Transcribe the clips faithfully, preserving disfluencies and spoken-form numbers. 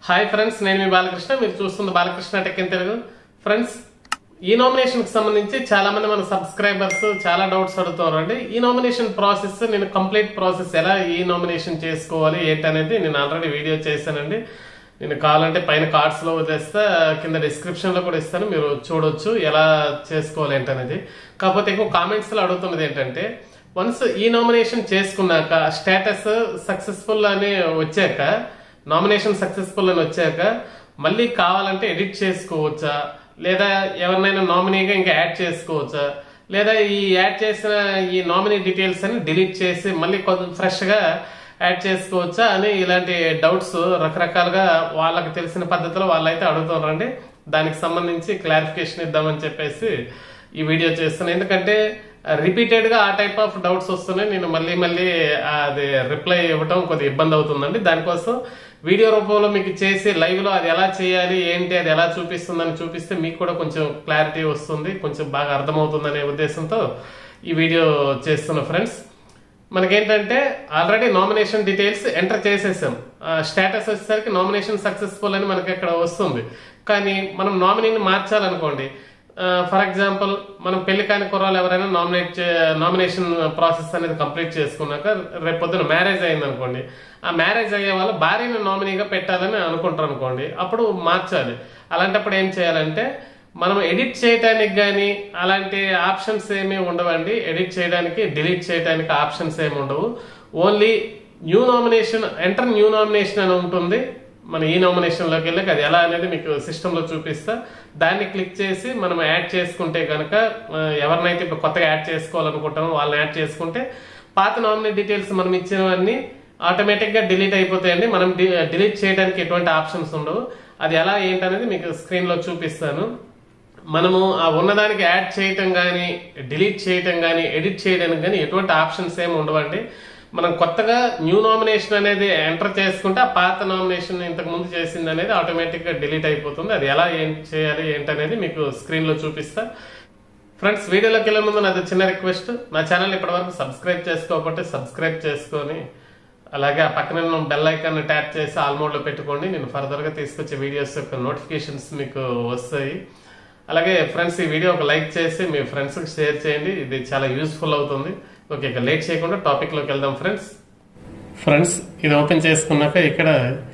Hi friends, నేను మీ బాలకృష్ణ. మీరు చూస్తున్న Balakrishna tech in Telugu. Friends, ఈ నామినేషన్ కి సంబంధించి చాలా మంది మన సబ్స్క్రైబర్స్ చాలా డౌట్స్ అడుగుతారండి. ఈ నామినేషన్ ప్రాసెస్, నేను కంప్లీట్ ప్రాసెస్ ఎలా ఈ నామినేషన్ చేసుకోవాలి ఏంటనేది నేను ఆల్రెడీ వీడియో చేశానండి. నేను కావాలంటే పైన కార్డ్స్ లో వదిలేస్తా, కింద డిస్క్రిప్షన్ లో కూడా ఇస్తాను, మీరు చూడొచ్చు ఎలా చేసుకోవాలి ఏంటనేది. కాకపోతే ఎక్కువ కామెంట్స్ లో అడుగుతున్నది ఏంటంటే, వన్స్ ఈ నామినేషన్ చేసుకున్నాక స్టేటస్ సక్సెస్ఫుల్ అని వచ్చాక, నామినేషన్ సక్సెస్ఫుల్ అని వచ్చాక మళ్ళీ కావాలంటే ఎడిట్ చేసుకోవచ్చా, లేదా ఎవరినైనా నామినీగా ఇంకా యాడ్ చేసుకోవచ్చా, లేదా ఈ యాడ్ చేసిన ఈ నామినీ డీటెయిల్స్ అని డిలీట్ చేసి మళ్ళీ కొంచెం ఫ్రెష్ గా యాడ్ చేసుకోవచ్చా అని ఇలాంటి డౌట్స్ రకరకాలుగా వాళ్ళకి తెలిసిన పద్ధతిలో వాళ్ళైతే అడుగుతున్నారండి. దానికి సంబంధించి క్లారిఫికేషన్ ఇద్దామని చెప్పేసి ఈ వీడియో చేస్తున్నాను. ఎందుకంటే రిపీటెడ్ గా ఆ టైప్ ఆఫ్ డౌట్స్ వస్తున్నాయి. నేను మళ్ళీ మళ్ళీ అది రిప్లై ఇవ్వటం కొద్దిగా ఇబ్బంది అవుతుందండి. దానికోసం వీడియో రూపంలో మీకు చేసి లైవ్ లో అది ఎలా చేయాలి ఏంటి, అది ఎలా చూపిస్తుందని చూపిస్తే మీకు కూడా కొంచెం క్లారిటీ వస్తుంది, కొంచెం బాగా అర్థమవుతుందనే ఉద్దేశంతో ఈ వీడియో చేస్తున్నా. ఫ్రెండ్స్, మనకేంటంటే ఆల్రెడీ నామినేషన్ డీటెయిల్స్ ఎంటర్ చేసేసాం. స్టేటస్ వచ్చేసరికి నామినేషన్ సక్సెస్ఫుల్ అని మనకి ఇక్కడ వస్తుంది. కానీ మనం నామినీని మార్చాలనుకోండి, ఫర్ ఎగ్జాంపుల్ మనం పెళ్లి కాని కుర్రాలు ఎవరైనా నామినేట్ నామినేషన్ ప్రాసెస్ అనేది కంప్లీట్ చేసుకున్నాక రేపు పొద్దున మ్యారేజ్ అయింది అనుకోండి, ఆ మ్యారేజ్ అయ్యే వాళ్ళు భార్యను నామినీగా పెట్టాలని అనుకుంటారు అనుకోండి, అప్పుడు మార్చాలి. అలాంటప్పుడు ఏం చేయాలంటే, మనం ఎడిట్ చేయడానికి కానీ అలాంటి ఆప్షన్స్ ఏమీ ఉండవండి. ఎడిట్ చేయడానికి, డిలీట్ చేయడానికి ఆప్షన్స్ ఏమి ఉండవు. Only new nomination, enter new nomination అని ఉంటుంది. మన ఈ నామినేషన్ లోకి వెళ్ళి అది ఎలా అనేది మీకు సిస్టమ్ లో చూపిస్తా. దాన్ని క్లిక్ చేసి మనం యాడ్ చేసుకుంటే కనుక, ఎవరినైతే ఇప్పుడు కొత్తగా యాడ్ చేసుకోవాలనుకుంటామో వాళ్ళని యాడ్ చేసుకుంటే పాత నామినీ డీటెయిల్స్ మనం ఇచ్చినవన్నీ ఆటోమేటిక్ గా డిలీట్ అయిపోతాయండి. మనం డిలీట్ చేయడానికి ఎటువంటి ఆప్షన్స్ ఉండవు. అది ఎలా ఏంటనేది మీకు స్క్రీన్ లో చూపిస్తాను. మనము ఆ ఉన్నదానికి యాడ్ చేయటం కానీ, డిలీట్ చేయటం కానీ, ఎడిట్ చేయడానికి కానీ ఎటువంటి ఆప్షన్స్ ఏమి ఉండవండి. మనం కొత్తగా న్యూ నామినేషన్ అనేది ఎంటర్ చేసుకుంటే ఆ పాత నామినేషన్ ఇంతకు ముందు చేసింది అనేది ఆటోమేటిక్ గా డిలీట్ అయిపోతుంది. అది ఎలా ఏం చేయాలి ఏంటనేది మీకు స్క్రీన్ లో చూపిస్తా. ఫ్రెండ్స్, వీడియోలోకి వెళ్ళే ముందు నాది చిన్న రిక్వెస్ట్, నా ఛానల్ ఇప్పటి వరకు సబ్స్క్రైబ్ చేసుకోకపోతే సబ్స్క్రైబ్ చేసుకొని, అలాగే ఆ పక్కన బెల్ ఐకాన్ ట్యాప్ చేసి ఆల్ మోడ్ లో పెట్టుకోండి. నేను ఫర్దర్ గా తీసుకొచ్చే వీడియోస్ యొక్క నోటిఫికేషన్స్ మీకు వస్తాయి. అలాగే ఫ్రెండ్స్, ఈ వీడియో ఒక లైక్ చేసి మీ ఫ్రెండ్స్ కి షేర్ చేయండి, ఇది చాలా యూస్ఫుల్ అవుతుంది. ఓకే, ఇక లేట్ చేయకుండా టాపిక్ లోకి వెళ్దాం. ఫ్రెండ్స్ ఫ్రెండ్స్ ఇది ఓపెన్ చేసుకున్నాక ఇక్కడ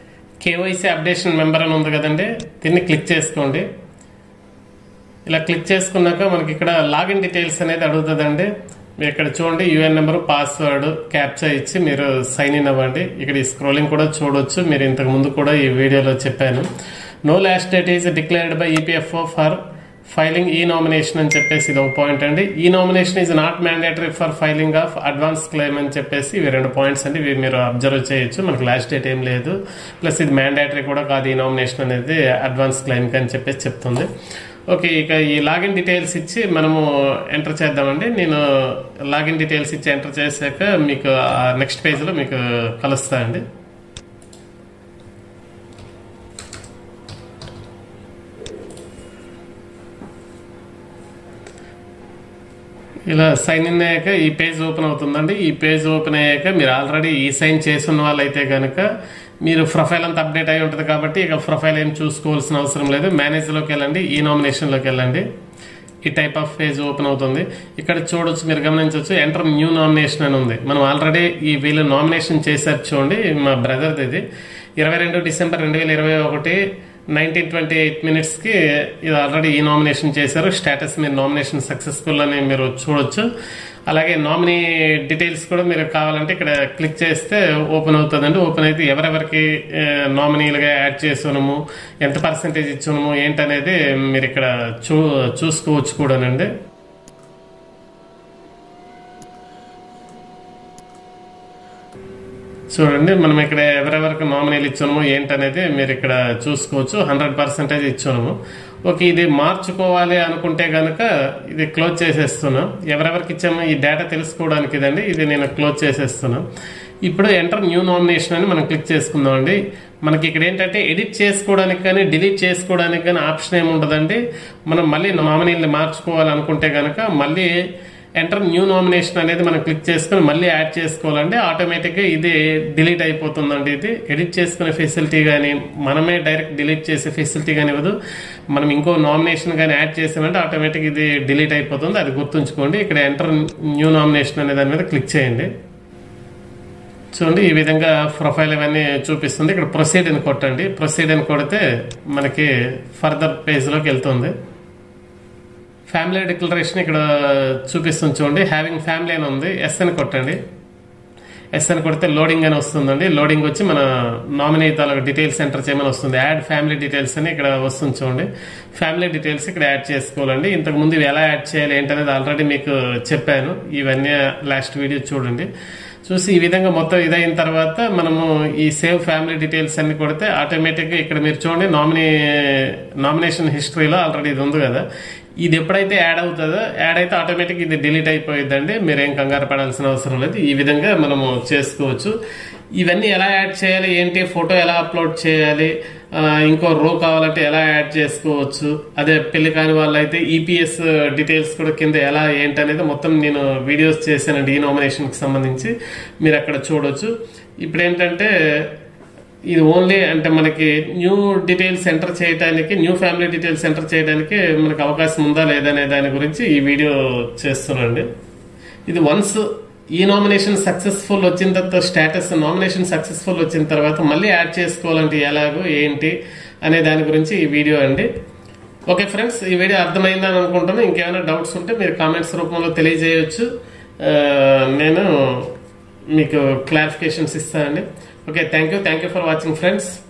కేవైసీ అప్డేషన్ మెంబర్ అని ఉంది కదండి, దీన్ని క్లిక్ చేసుకోండి. ఇలా క్లిక్ చేసుకున్నాక మనకి ఇక్కడ లాగిన్ డీటెయిల్స్ అనేది అడుగుతుందండి. మీరు ఇక్కడ చూడండి, యూఎన్ నెంబర్, పాస్వర్డ్, క్యాప్చా ఇచ్చి మీరు సైన్ ఇన్ అవ్వండి. ఇక్కడ ఈ స్క్రోలింగ్ కూడా చూడొచ్చు. మీరు ఇంతకు ముందు కూడా ఈ వీడియోలో చెప్పాను. No last date is declared by EPF for filing ఈ నామినేషన్ అని చెప్పేసి ఇది ఒక పాయింట్ అండి. ఈ nomination is not mandatory for filing of advance claim అని చెప్పేసి ఇవి రెండు పాయింట్స్ అండి. ఇవి మీరు అబ్జర్వ్ చేయొచ్చు. మనకి లాస్ట్ డేట్ ఏం లేదు, ప్లస్ ఇది మ్యాండేటరీ కూడా కాదు. ఈ నామినేషన్ అనేది అడ్వాన్స్ క్లెయిమ్ అని చెప్పేసి చెప్తుంది. ఓకే, ఇక ఈ లాగిన్ డీటెయిల్స్ ఇచ్చి మనము ఎంటర్ చేద్దామండి. నేను లాగిన్ డీటెయిల్స్ ఇచ్చి ఎంటర్ చేశాక మీకు నెక్స్ట్ పేజ్లో మీకు కలుస్తా అండి. ఇలా సైన్ ఇన్ అయ్యాక ఈ పేజ్ ఓపెన్ అవుతుందండి. ఈ పేజ్ ఓపెన్ అయ్యాక మీరు ఆల్రెడీ ఈ సైన్ చేసిన వాళ్ళైతే కనుక మీరు ప్రొఫైల్ అంతా అప్డేట్ అయి ఉంటుంది కాబట్టి ఇక ప్రొఫైల్ ఏం చూసుకోవాల్సిన అవసరం లేదు. మేనేజ్లోకి వెళ్ళండి, ఈ నామినేషన్లోకి వెళ్ళండి. ఈ టైప్ ఆఫ్ పేజ్ ఓపెన్ అవుతుంది. ఇక్కడ చూడొచ్చు, మీరు గమనించవచ్చు, ఎంటర్ న్యూ నామినేషన్ అని ఉంది. మనం ఆల్రెడీ ఈ వీళ్ళు నామినేషన్ చేశారు చూడండి. మా బ్రదర్ది ఇది ఇరవై రెండు డిసెంబర్ రెండు వేల ఇరవై ఒకటి నైన్టీన్ ట్వంటీ ఎయిట్ మినిట్స్ కి ఇది ఆల్రెడీ ఈ నామినేషన్ చేశారు. స్టేటస్ మీరు నామినేషన్ సక్సెస్ఫుల్ అని మీరు చూడొచ్చు. అలాగే నామినీ డీటెయిల్స్ కూడా మీరు కావాలంటే ఇక్కడ క్లిక్ చేస్తే ఓపెన్ అవుతుందండి. ఓపెన్ అయితే ఎవరెవరికి నామినీలుగా యాడ్ చేస్తున్నాము, ఎంత పర్సెంటేజ్ ఇచ్చున్నాము ఏంటనేది మీరు ఇక్కడ చూ చూసుకోవచ్చు కూడానండి. చూడండి, మనం ఇక్కడ ఎవరెవరికి నామినీలు ఇచ్చున్నాము ఏంటనేది మీరు ఇక్కడ చూసుకోవచ్చు. Hundred percentage ఇచ్చున్నాము. ఓకే, ఇది మార్చుకోవాలి అనుకుంటే కనుక ఇది క్లోజ్ చేసేస్తున్నాం. ఎవరెవరికి ఇచ్చామో ఈ డేటా తెలుసుకోవడానికి ఇదండి, ఇది నేను క్లోజ్ చేసేస్తున్నాను. ఇప్పుడు ఎంటర్ న్యూ నామినేషన్ అని మనం క్లిక్ చేసుకుందాం అండి. మనకి ఇక్కడ ఏంటంటే ఎడిట్ చేసుకోవడానికి కానీ, డిలీట్ చేసుకోవడానికి కానీ ఆప్షన్ ఏమి ఉండదండి. మనం మళ్ళీ నామినీని మార్చుకోవాలనుకుంటే కనుక మళ్ళీ ఎంటర్ న్యూ నామినేషన్ అనేది మనం క్లిక్ చేసుకుని మళ్ళీ యాడ్ చేసుకోవాలంటే ఆటోమేటిక్గా ఇది డిలీట్ అయిపోతుందండి. ఇది ఎడిట్ చేసుకునే ఫెసిలిటీ కానీ మనమే డైరెక్ట్ డిలీట్ చేసే ఫెసిలిటీ కానీ ఇవ్వదు. మనం ఇంకో నామినేషన్ కానీ యాడ్ చేసామంటే ఆటోమేటిక్ ఇది డిలీట్ అయిపోతుంది. అది గుర్తుంచుకోండి. ఇక్కడ ఎంటర్ న్యూ నామినేషన్ అనే దాని మీద క్లిక్ చేయండి. చూడండి ఈ విధంగా ప్రొఫైల్ ఇవన్నీ చూపిస్తుంది. ఇక్కడ ప్రొసీడ్ అని కొట్టండి. ప్రొసీడ్ అని కొడితే మనకి ఫర్దర్ పేజ్లోకి వెళ్తుంది. ఫ్యామిలీ డిక్లరేషన్ ఇక్కడ చూపిస్తుంది చూడండి. హ్యావింగ్ ఫ్యామిలీ అని ఉంది. ఎస్ అని కొట్టండి. ఎస్ అని కొడితే లోడింగ్ అని వస్తుందండి. లోడింగ్ వచ్చి మన నామినీ తాలూకు డీటెయిల్స్ ఎంటర్ చేయమని వస్తుంది. యాడ్ ఫ్యామిలీ డీటెయిల్స్ అని ఇక్కడ వస్తుంది చూడండి. ఫ్యామిలీ డీటెయిల్స్ ఇక్కడ యాడ్ చేసుకోవాలండి. ఇంతకు ముందు ఇవి ఎలా యాడ్ చేయాలి ఏంటనేది ఆల్రెడీ మీకు చెప్పాను. ఇవన్నీ లాస్ట్ వీడియో చూడండి. చూసి ఈ విధంగా మొత్తం ఇదైన తర్వాత మనము ఈ సేవ్ ఫ్యామిలీ డీటెయిల్స్ అన్ని కొడితే ఆటోమేటిక్గా ఇక్కడ మీరు చూడండి నామినీ నామినేషన్ హిస్టరీలో ఆల్రెడీ ఇది ఉంది కదా. ఇది ఎప్పుడైతే యాడ్ అవుతుందో యాడ్ అయితే ఆటోమేటిక్ ఇది డిలీట్ అయిపోయిందండి. మీరేం కంగారు పడాల్సిన అవసరం లేదు. ఈ విధంగా మనము చేసుకోవచ్చు. ఇవన్నీ ఎలా యాడ్ చేయాలి ఏంటి, ఫోటో ఎలా అప్లోడ్ చేయాలి, ఇంకో రో కావాలంటే ఎలా యాడ్ చేసుకోవచ్చు, అదే పెళ్లి కాని వాళ్ళైతే ఈపీఎస్ డీటెయిల్స్ కూడా కింద ఎలా ఏంటి అనేది మొత్తం నేను వీడియోస్ చేశానండి ఈ నామినేషన్కి సంబంధించి. మీరు అక్కడ చూడొచ్చు. ఇప్పుడు ఏంటంటే ఇది ఓన్లీ అంటే మనకి న్యూ డీటెయిల్స్ ఎంటర్ చేయడానికి, న్యూ ఫ్యామిలీ డీటెయిల్స్ ఎంటర్ చేయడానికి మనకు అవకాశం ఉందా లేదనే దాని గురించి ఈ వీడియో చేస్తున్నాండి. ఇది వన్స్ ఈ నామినేషన్ సక్సెస్ఫుల్ వచ్చిన తర్వాత స్టేటస్ నామినేషన్ సక్సెస్ఫుల్ వచ్చిన తర్వాత మళ్ళీ యాడ్ చేసుకోవాలంటే ఎలాగో ఏంటి అనే దాని గురించి ఈ వీడియో అండి. ఓకే ఫ్రెండ్స్, ఈ వీడియో అర్థమైందని అనుకుంటున్నాను. ఇంకేమైనా డౌట్స్ ఉంటే మీరు కామెంట్స్ రూపంలో తెలియజేయవచ్చు. నేను మీకు క్లారిఫికేషన్స్ ఇస్తానండి. Okay, thank you thank you for watching friends.